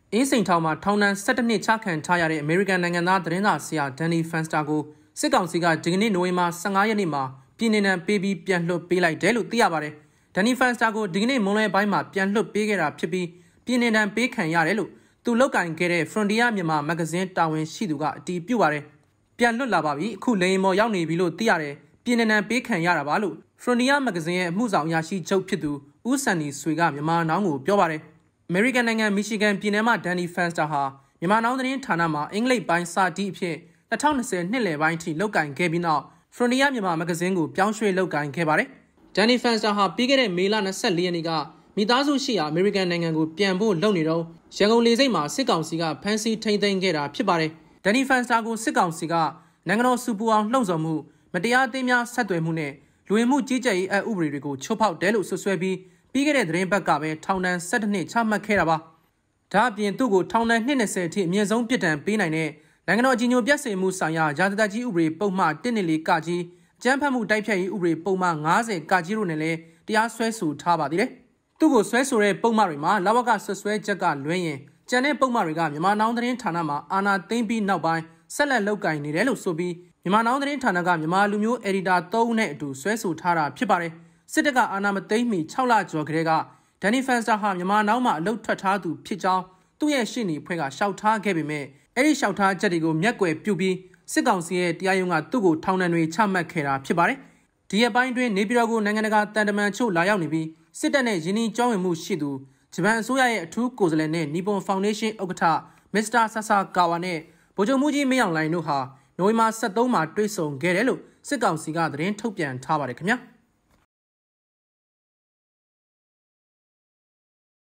အင်းစိန်ထောင်မှာထောင်ဒဏ်17နှစ်ချခံထားရတဲ့အမေရိကန်နိုင်ငံသားသတင်းစာဆရာဒန်နီဖန်စတာကိုစစ်ကောင်စီကဒီကနေ့နိုဝင်ဘာ15ရက်နေ့မှာပြည်နယ်နဲ့ပေးပြီးပြန်လွှတ်ပေးလိုက်တယ်လို့သိရပါတယ်။ဒန်နီဖန်စတာကိုဒီကနေ့မွန်းလွဲပိုင်းမှာပြန်လွှတ်ပေးခဲ့တာဖြစ်ပြီးပြည်နယ်နဲ့ပေးခံရတယ်လို့သူလောက်ကင်ခဲ့တဲ့ Frontier မြန်မာမဂ္ဂဇင်းတာဝန်ရှိသူကအတည်ပြုပါတယ်။ပြန်လွတ်လာပါပြီ။အခုလေယာဉ်ပေါ်ရောက်နေပြီလို့သိရတယ်။ပြည်နယ်နဲ့ပေးခံရတာပါလို့ Frontier မဂ္ဂဇင်းရဲ့အမှုဆောင်အရာရှိချုပ်ဖြစ်သူဦးစံနီဆွေကမြန်မာနောင်းကိုပြောပါတယ်။ အမေရိကန်နိုင်ငံမီရှီဂန်ပြည်နယ်မှာဒန်နီဖန်စတာဟာမြန်မာနောင်သတင်းဌာနမှာအင်္ဂလိပ်ပိုင်းစာတီးအဖြစ်2020နှစ်လယ်ပိုင်းထိလောက်ကင်ခဲ့ပြီးနောက် Frontier မြန်မာမဂ္ဂဇင်းကိုပြောင်းရွှေ့လောက်ကင်ခဲ့ပါတယ်။ဒန်နီဖန်စတာဟာပြီးခဲ့တဲ့မေလ24ရက်နေ့ကမိသားစုရှိရာအမေရိကန်နိုင်ငံကိုပြန်ဖို့လုပ်နေတော့ရန်ကုန်လေဆိပ်မှာစစ်ကောင်စီကဖမ်းဆီးထိန်းသိမ်းခဲ့တာဖြစ်ပါတယ်။ဒန်နီဖန်စတာကိုစစ်ကောင်စီကနိုင်ငံတော်စုပူအောင်လှုံ့ဆော်မှုမတရားအသင်းများဆက်သွယ်မှုနဲ့လူဝင်မှုကြီးကြပ်ရေးအဥပဒေတွေကိုချိုးဖောက်တယ်လို့ဆွဆွဲပြီးခဲ့တဲ့သတင်းပတ်ကပဲထောင်ဒဏ်17နှစ်ချမှတ်ခဲ့တာပါ။ဒါအပြင်သူ့ကိုထောင်ဒဏ်20အထိအမြင့်ဆုံးပြစ်ဒဏ်ပေးနိုင်တဲ့နိုင်ငံတော်အကြီးအကျယ်ပြည့်စုံမှုဆိုင်ရာရာဇသတ်ကြီးဥပဒေပုံမှန်114ကကြီးအကြမ်းဖက်မှုတိုက်ဖျက်ရေးဥပဒေပုံမှန်90ကကြီးတို့နဲ့လည်းတရားစွဲဆိုထားပါသေးတယ်။သူ့ကိုဆွဲဆိုတဲ့ပုံမှန်တွေမှာလဝကဆွဆွဲချက်ကလွှဲရင်ကျန်တဲ့ပုံမှန်တွေကမြန်မာနောင်သတင်းဌာနမှာအာဏာသိမ်းပြီးနောက်ပိုင်းဆက်လက်လုပ်ကိုင်နေတယ်လို့ဆိုပြီးမြန်မာနောင်သတင်းဌာနကမြန်မာလူမျိုးအက်ဒီတာ3ဦးနဲ့အတူဆွဲဆိုထားတာဖြစ်ပါတယ်။စစ်တပ်ကအာဏာမသိမ်းမီ6လကျော်ကလေးကဒန်နီဖန်စတာဟာမြန်မာနောင်မှာအလုတ်ထွက်ထားသူဖြစ်ကြောင်းသူ့ရဲ့ရှင်းနေဖွဲ့ကရှောက်ထားခဲ့ပေမဲ့အဲ့ဒီရှောက်ထားချက်တွေကိုမျက်ကွယ်ပြုပြီးစစ်ကောင်စီရဲ့တရားရုံးကသူ့ကိုထောင်ဒဏ်တွေချမှတ်ခဲ့တာဖြစ်ပါတယ်။ဒီအပိုင်းတွင်နေပြည်တော်ကိုနိုင်ငံတကာတန်တမန်ချို့လာရောက်နေပြီးစစ်တပ်နဲ့ယင်းနှီးကြောင်းဝင်မှုရှိသူဂျပန်အစိုးရရဲ့အထူးကိုယ်စားလှယ်နဲ့နီပွန်ဖောင်ဒေးရှင်းဥက္ကဋ္ဌမစ္စတာဆာဆာကာဝါနဲ့ဗိုလ်ချုပ်မှုကြီးမင်းအောင်လှိုင်တို့ဟာနိုဝင်ဘာ23မှာတွေ့ဆုံခဲ့တယ်လို့စစ်ကောင်စီကသတင်းထုတ်ပြန်ထားပါတယ်ခင်ဗျာ။